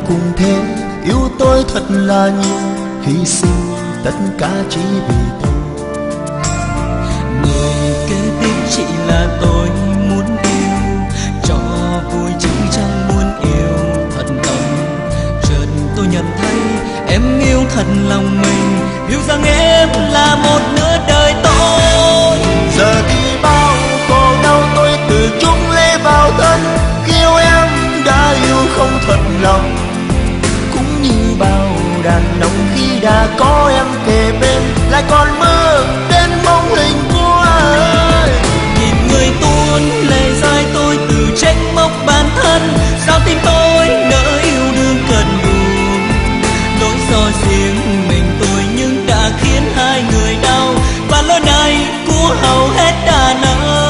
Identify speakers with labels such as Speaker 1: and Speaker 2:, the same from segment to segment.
Speaker 1: cũng thế, yêu tôi thật là nhiều, hy sinh tất cả chỉ vì tôi.
Speaker 2: Người kế tiếp chỉ là tôi muốn yêu, cho vui chứ chẳng muốn yêu thật tâm. Chợt tôi nhận thấy em yêu thật lòng mình, hiểu rằng em là một nửa đời tôi.
Speaker 1: Giờ thì bao khổ đau tôi tự chuốc lấy vào thân, khi yêu em đã yêu không thật lòng. Cũng như bao đàn ông khi đã có em kề bên, lại còn mơ đến bóng hình của ai.
Speaker 2: Nhìn người tuôn lệ rơi tôi tự trách móc bản thân, sao tim tôi nỡ yêu đương cần buồn. Nỗi do riêng mình tôi nhưng đã khiến hai người đau, và lỗi này của hầu hết đàn ông.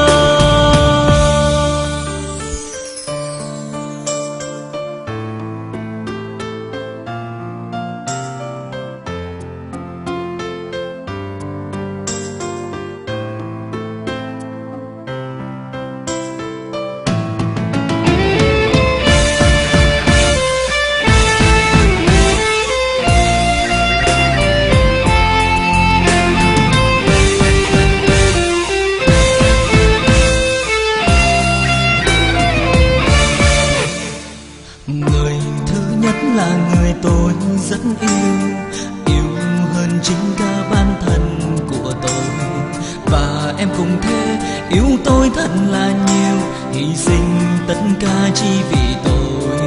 Speaker 2: Người thứ nhất là người tôi rất yêu, yêu hơn chính cả bản thân của tôi. Và em cũng thế, yêu tôi thật là nhiều, hy sinh tất cả chỉ vì tôi.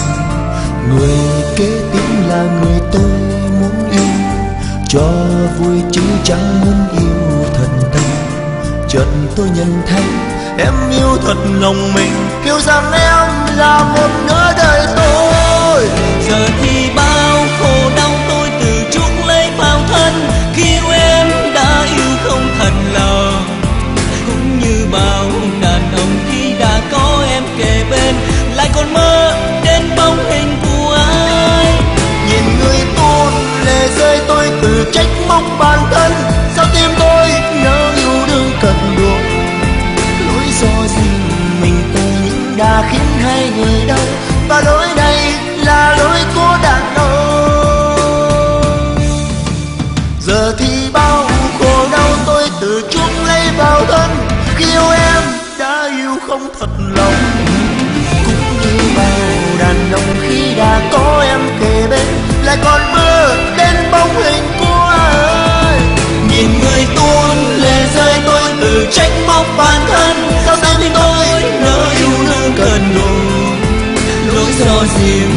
Speaker 1: Người kế tiếp là người tôi muốn yêu, cho vui chứ chẳng muốn yêu thật tâm. Chợt tôi nhận thấy em yêu thật lòng mình, hiểu rằng em là một nửa đời tôi.
Speaker 2: Giờ thì bao khổ đau tôi tự chuốc lấy vào thân, khi yêu em đã yêu không thật lòng. Cũng như bao đàn ông khi đã có em kề bên, lại còn mơ đến bóng hình của ai.
Speaker 1: Nhìn người tuôn lệ rơi tôi tự trách móc bản thân, sao tim tôi nỡ yêu đương cật đuổi. Lỗi do riêng mình tôi nhưng đã khiến hai người đau, và lỗi này là lỗi của đàn ông. Giờ thì bao khổ đau tôi tự chuốc lấy vào thân, khi yêu em đã yêu không thật lòng. Cũng như bao đàn ông khi đã có em kề bên, lại còn mơ đến bóng hình của ai.
Speaker 2: Nhìn người tuôn lệ rơi tôi tự trách móc bản thân, sao tim tôi nỡ yêu đương cần đủ. Lỗi do riêng